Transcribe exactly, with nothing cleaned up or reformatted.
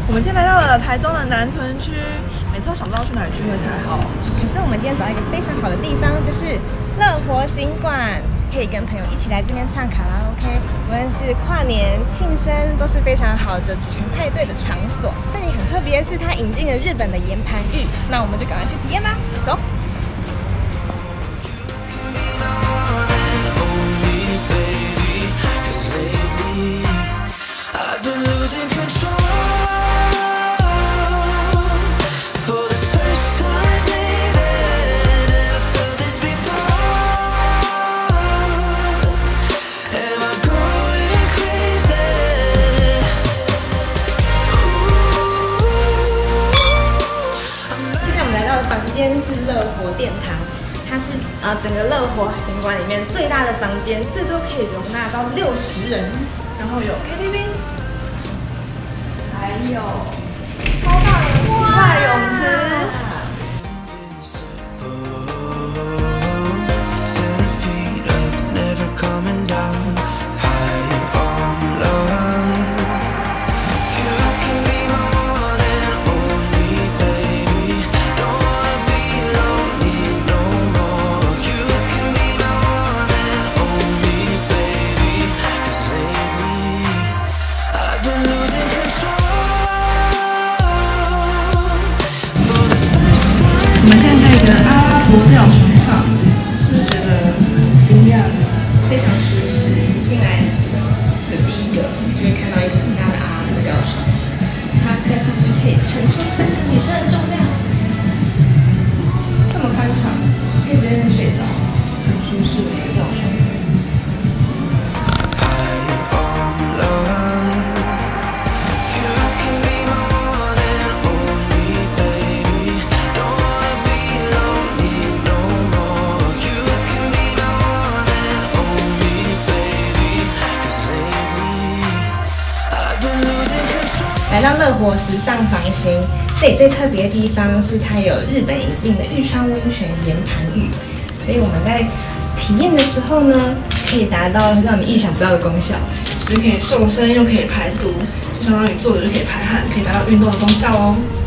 我们今天来到了台中的南屯区，每次都想不到去哪里聚会才好。 可是我们今天找到一个非常好的地方，就是乐活行馆，可以跟朋友一起来这边唱卡拉 OK， 无论是跨年、庆生，都是非常好的举行派对的场所。这里很特别，是它引进了日本的岩盘浴，那我们就赶快去体验吧，走。 房间是乐活殿堂，它是呃整个乐活行馆里面最大的房间，最多可以容纳到六十人，然后有 K T V， 还有超大的室外泳池。 我们现在在一个阿拉伯吊床上，是不是觉得很惊讶？ 非常舒适。一进来的第一个就会看到一个很大的阿拉伯吊床，它在上面可以承受三个女生的重量，这么宽敞，可以直接睡着， 很舒适的一个吊床。 来到乐活时尚房型，这里最特别的地方是它有日本引进的玉川温泉岩盘浴，所以我们在体验的时候呢，可以达到让你意想不到的功效， 就是可以瘦身又可以排毒，就相当于坐着就可以排汗，可以达到运动的功效哦。